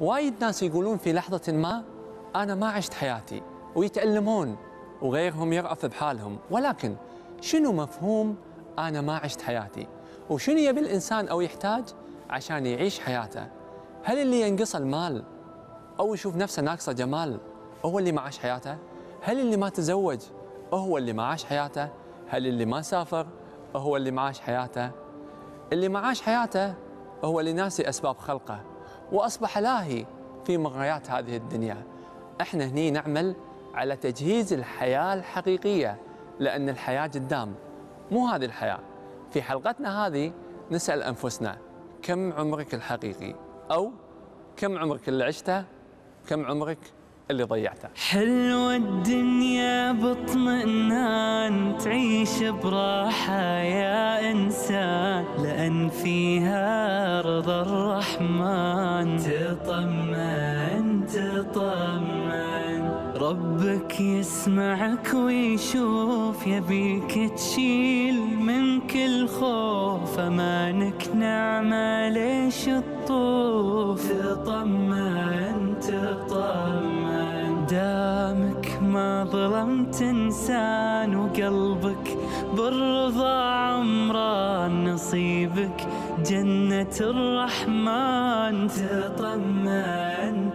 وايد ناس يقولون في لحظة ما أنا ما عشت حياتي ويتألمون وغيرهم يرأف بحالهم، ولكن شنو مفهوم أنا ما عشت حياتي؟ وشنو يبي الإنسان أو يحتاج عشان يعيش حياته؟ هل اللي ينقص المال أو يشوف نفسه ناقصه جمال هو اللي ما عاش حياته؟ هل اللي ما تزوج هو اللي ما عاش حياته؟ هل اللي ما سافر هو اللي ما عاش حياته؟ اللي ما عاش حياته هو اللي ناسي أسباب خلقه وأصبح لاهي في مغريات هذه الدنيا. احنا هني نعمل على تجهيز الحياة الحقيقية، لأن الحياة قدام مو هذه الحياة. في حلقتنا هذه نسأل أنفسنا كم عمرك الحقيقي، أو كم عمرك اللي عشته، كم عمرك اللي ضيعته. حلوة الدنيا باطمئنان تعيش براحة يا إنسان، لأن فيها رضا الرحمن. تطمن تطمن ربك يسمعك ويشوف، يبيك تشيل من كل خوف، أمانك نعمة ليش الطوف. تطمن تطمن دامك ما ظلمت إنسان، وقلبك بالرضا عمران، نصيبك جنة الرحمن. تطمن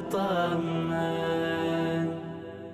تطمن.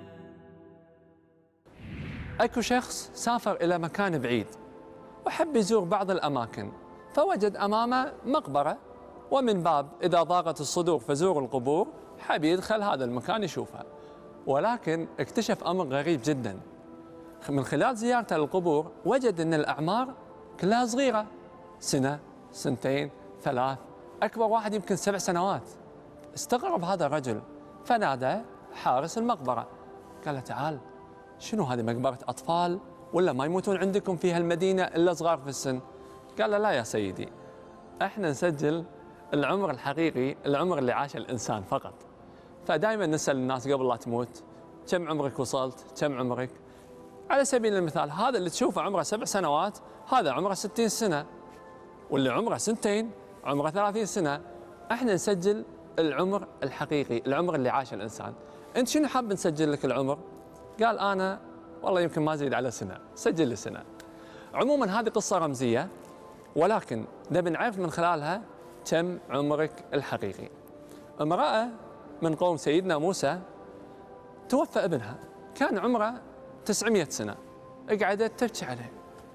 أكو شخص سافر إلى مكان بعيد وحب يزور بعض الأماكن، فوجد أمامه مقبرة، ومن باب إذا ضاقت الصدور فزوروا القبور حب يدخل هذا المكان يشوفها. ولكن اكتشف أمر غريب جدا. من خلال زيارته للقبور وجد أن الأعمار كلها صغيرة، سنة، سنتين، ثلاث، أكبر واحد يمكن 7 سنوات. استغرب هذا الرجل فنادى حارس المقبرة، قال له تعال، شنو هذه مقبرة أطفال ولا ما يموتون عندكم في هالمدينة إلا صغار في السن؟ قال له لا يا سيدي، احنا نسجل العمر الحقيقي، العمر اللي عاشه الإنسان فقط. فدائما نسأل الناس قبل لا تموت كم عمرك وصلت؟ كم عمرك؟ على سبيل المثال هذا اللي تشوفه عمره 7 سنوات هذا عمره 60 سنة، واللي عمره 2 عمره 30 سنة. احنا نسجل العمر الحقيقي، العمر اللي عاشه الإنسان. أنت شنو حاب نسجل لك العمر؟ قال أنا والله يمكن ما أزيد على سنة، سجل لي سنة. عموما هذه قصة رمزية، ولكن نبي نعرف من خلالها كم عمرك الحقيقي. امرأة من قوم سيدنا موسى توفى ابنها، كان عمره 900 سنة، قعدت تبكي عليه،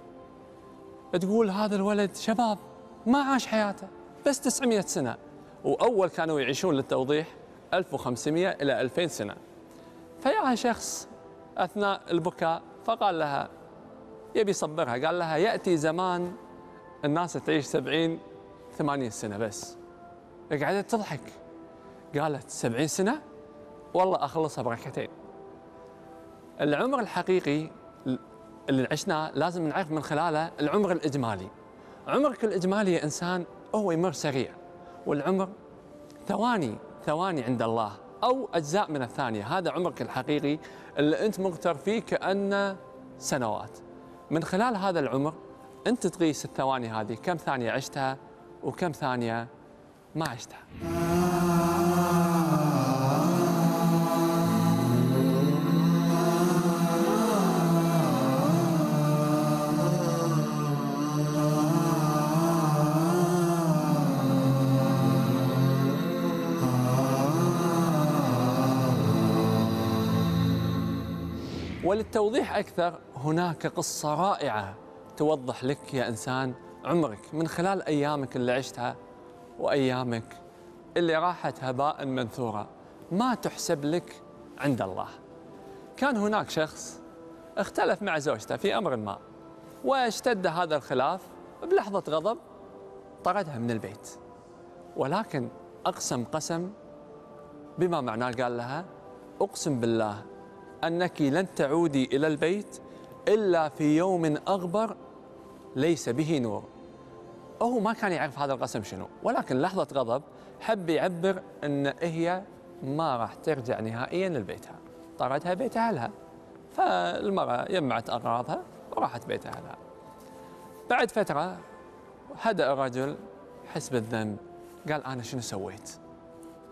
تقول هذا الولد شباب ما عاش حياته بس 900 سنة، وأول كانوا يعيشون للتوضيح 1500 إلى 2000 سنة. فياها شخص أثناء البكاء فقال لها، يبي يصبرها، قال لها يأتي زمان الناس تعيش 70 80 سنة بس. قعدت تضحك، قالت 70 سنة والله أخلصها بركتين. العمر الحقيقي اللي عشناه لازم نعرف من خلاله العمر الإجمالي. عمرك الإجمالي يا إنسان هو يمر سريع، والعمر ثواني عند الله أو أجزاء من الثانية. هذا عمرك الحقيقي اللي أنت مغتر فيه كأنه سنوات. من خلال هذا العمر أنت تقيس الثواني هذه، كم ثانية عشتها وكم ثانية ما عشتها. وللتوضيح أكثر هناك قصة رائعة توضح لك يا إنسان عمرك من خلال أيامك اللي عشتها وأيامك اللي راحت هباء منثورة ما تحسب لك عند الله. كان هناك شخص اختلف مع زوجته في أمر ما، واشتد هذا الخلاف، بلحظة غضب طردها من البيت، ولكن أقسم قسم بما معناه، قال لها أقسم بالله أنك لن تعودي إلى البيت إلا في يوم أغبر ليس به نور. هو ما كان يعرف هذا القسم شنو، ولكن لحظة غضب حب يعبر أن هي ما راح ترجع نهائيا لبيتها، طردها بيت أهلها. فالمرأة جمعت أغراضها وراحت بيت أهلها. بعد فترة هدأ الرجل، حس بالذنب، قال أنا شنو سويت؟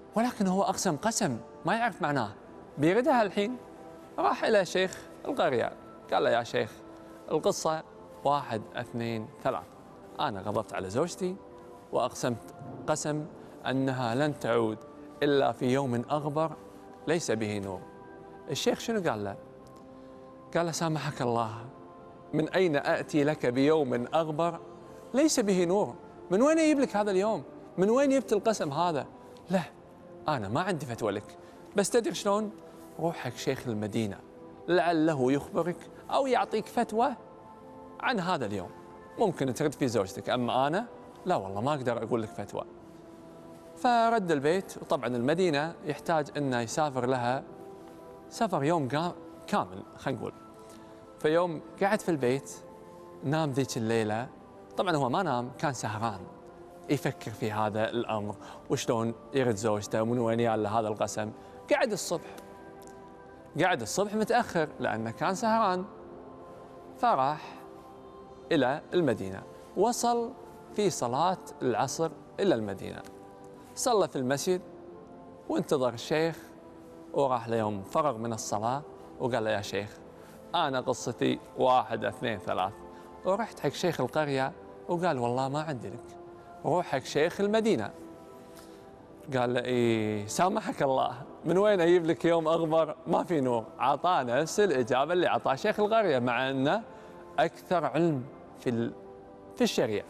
ولكن هو أقسم قسم ما يعرف معناه، بيردها الحين. راح إلى شيخ القرية قال له: يا شيخ، القصة 1 2 3، أنا غضبت على زوجتي وأقسمت قسم أنها لن تعود إلا في يوم أغبر ليس به نور. الشيخ شنو قال له؟ قال له: سامحك الله، من أين أأتي لك بيوم أغبر ليس به نور؟ من وين يجيب لك هذا اليوم؟ من وين جبت القسم هذا؟ لا، أنا ما عندي فتوى لك، بس تدري شلون؟ روح حق شيخ المدينة لعله يخبرك أو يعطيك فتوى عن هذا اليوم، ممكن ترد في زوجتك، أما أنا لا والله ما أقدر أقول لك فتوى. فرد البيت، وطبعا المدينة يحتاج أنه يسافر لها سفر يوم كامل خلينا نقول. فيوم قعد في البيت نام ذيك الليلة، طبعا هو ما نام، كان سهران يفكر في هذا الأمر وشلون يرد زوجته ومن وين ياله هذا القسم. قعد الصبح متأخر لأنه كان سهران، فراح إلى المدينة، وصل في صلاة العصر إلى المدينة، صلى في المسجد وانتظر الشيخ، وراح ليوم فرغ من الصلاة وقال له: يا شيخ، أنا قصتي 1 2 3. ورحت حق شيخ القرية وقال: والله ما عندي لك، روح حق شيخ المدينة. قال له: إيه سامحك الله، من وين أجيب لك يوم أغبر ما في نور؟ عطانا نفس الإجابة اللي عطاه شيخ القرية، مع أنه أكثر علم في الشريعة.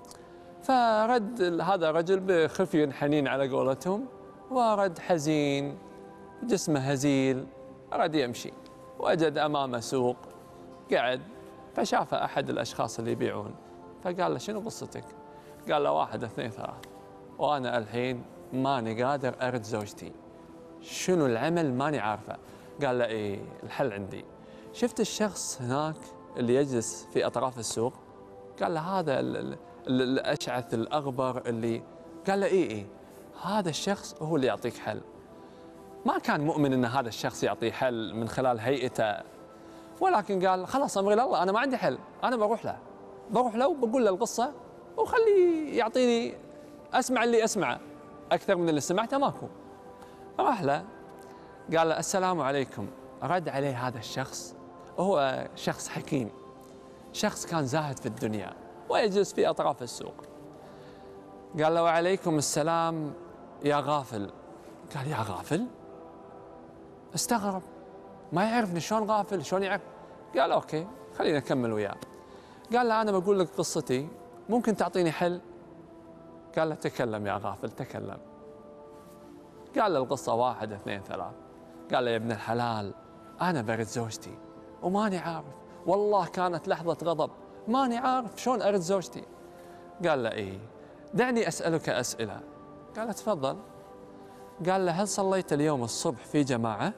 فرد هذا الرجل بخفي حنين على قولتهم، ورد حزين جسمه هزيل، أراد يمشي، وجد أمامه سوق، قعد فشاف أحد الأشخاص اللي يبيعون، فقال له: شنو قصتك؟ قال له: 1 2 3، وأنا الحين ماني قادر أرد زوجتي، شنو العمل ماني عارفه. قال له: إيه الحل عندي. شفت الشخص هناك اللي يجلس في أطراف السوق؟ قال له: هذا الأشعث الأغبر اللي. قال له: إيه هذا الشخص هو اللي يعطيك حل. ما كان مؤمن أن هذا الشخص يعطيه حل من خلال هيئته، ولكن قال: خلاص أمري لله، أنا ما عندي حل، أنا بروح له وبقول له القصة وخليه يعطيني، أسمع اللي أسمعه، أكثر من اللي سمعته ماكو. راح له قال له: السلام عليكم. رد عليه هذا الشخص، وهو شخص حكيم، شخص كان زاهد في الدنيا ويجلس في أطراف السوق. قال له: وعليكم السلام يا غافل. قال: يا غافل؟ استغرب، ما يعرفني، شلون غافل، شلون يعرف؟ قال: أوكي خلينا نكمل وياه. قال له: أنا بقول لك قصتي، ممكن تعطيني حل؟ قال له: تكلم يا غافل تكلم. قال له القصة 1 2 3. قال له: يا ابن الحلال، أنا برد زوجتي وماني عارف، والله كانت لحظة غضب، ماني عارف شلون أرد زوجتي. قال له: إيه دعني أسألك أسئلة. قال له: تفضل. قال له: هل صليت اليوم الصبح في جماعة؟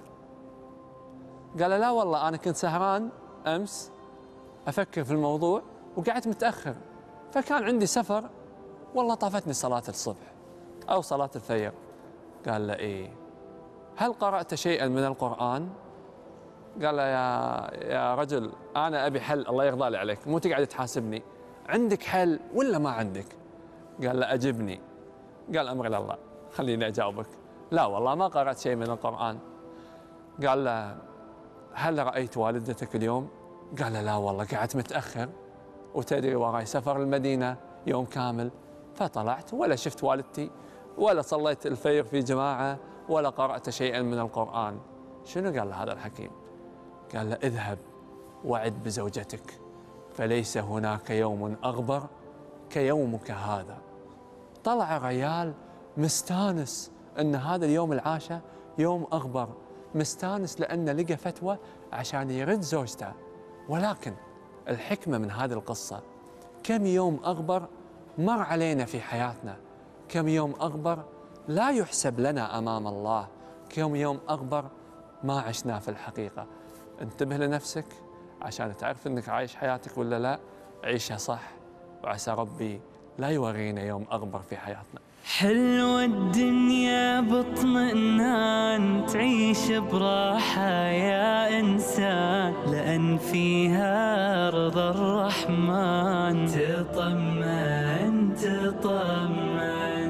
قال له: لا والله أنا كنت سهران أمس أفكر في الموضوع وقعدت متأخر، فكان عندي سفر، والله طافتني صلاة الصبح أو صلاة الفجر. قال له: إيه هل قرأت شيئا من القرآن؟ قال له: يا رجل، أنا أبي حل، الله يرضى لي عليك، مو تقعد تحاسبني، عندك حل ولا ما عندك؟ قال له: أجبني. قال: أمري لله، خليني أجاوبك. لا والله ما قرأت شيء من القرآن. قال له: هل رأيت والدتك اليوم؟ قال له: لا والله قعدت متأخر، وتدري وراي سفر المدينة يوم كامل، فطلعت ولا شفت والدتي ولا صليت الفجر في جماعة ولا قرأت شيئا من القرآن. شنو قال له هذا الحكيم؟ قال له: اذهب وعد بزوجتك، فليس هناك يوم أغبر كيومك هذا. طلع الرجال مستانس أن هذا اليوم العاشر يوم أغبر، مستانس لأنه لقى فتوى عشان يرد زوجته. ولكن الحكمة من هذه القصة، كم يوم أغبر مر علينا في حياتنا، كم يوم أغبر لا يحسب لنا أمام الله، كم يوم أغبر ما عشنا في الحقيقة. انتبه لنفسك عشان تعرف أنك عايش حياتك ولا لا، عيشها صح، وعسى ربي لا يورينا يوم أغبر في حياتنا. حلوة الدنيا باطمئنان، تعيش براحة يا إنسان، لأن فيها رضا الرحمن. تطمن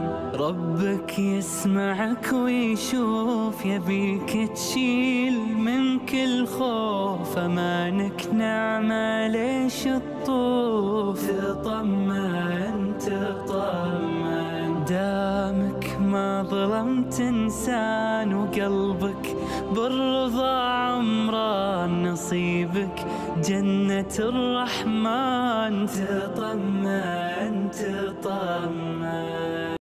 ربك يسمعك ويشوف، يبيك تشيل من كل خوف، أمانك نعمة ليش تطوف. تطمن تطمن دامك ما ظلمت إنسان، وقلبك بالرضا عمران، نصيبك جنة الرحمن. تطمن تطمن.